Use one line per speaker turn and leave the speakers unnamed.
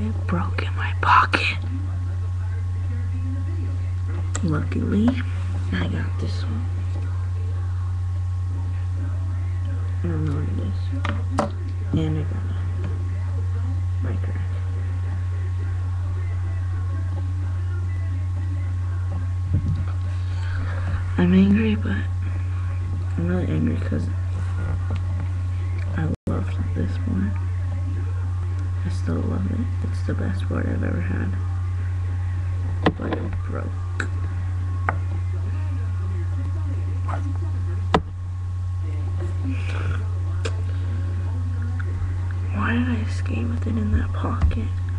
it broke in my pocket. Luckily, I got this one. I don't know what it is. And I got a bike rack. I'm angry, but I'm really angry because I loved this board. I still love it. It's the best board I've ever had. But it broke. Why did I skate with it in that pocket?